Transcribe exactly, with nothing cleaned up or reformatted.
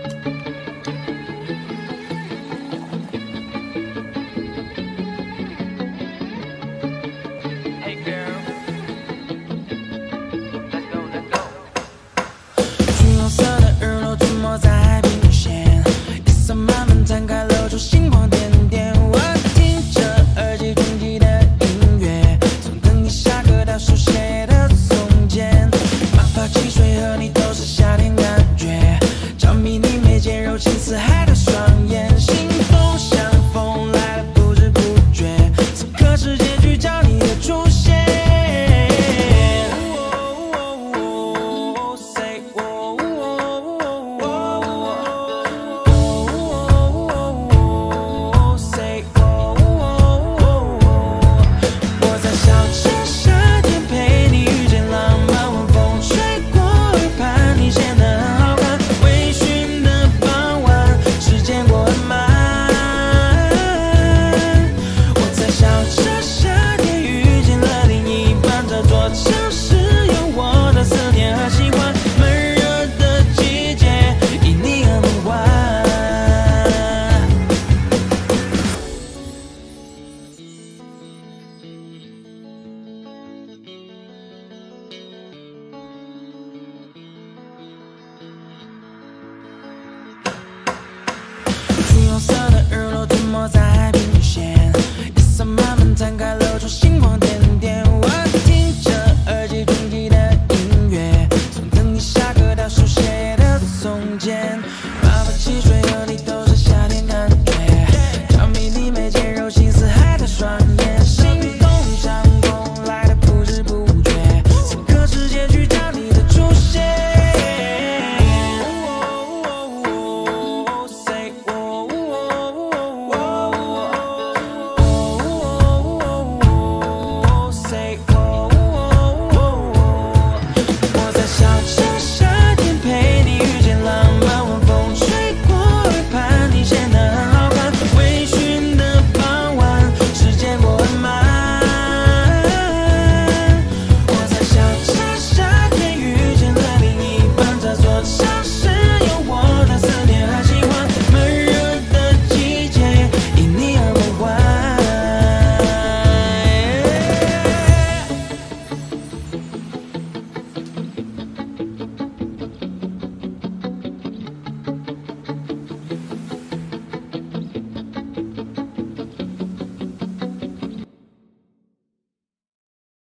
橘红色的日落涂抹在海平线，夜色慢慢摊开，露出星光点点。我听着耳机中记的音乐，从等你下课到书写的从前，泡泡汽水和你都是夏天感觉，着迷你眉间柔情似海的双眼，心动像风来了不知不觉，此刻时间去找你的出现。橘红色的日落涂抹在海平线，夜色慢慢摊开，露出星光点点。我听着耳机中记的音乐，从等你下课到书写的从前。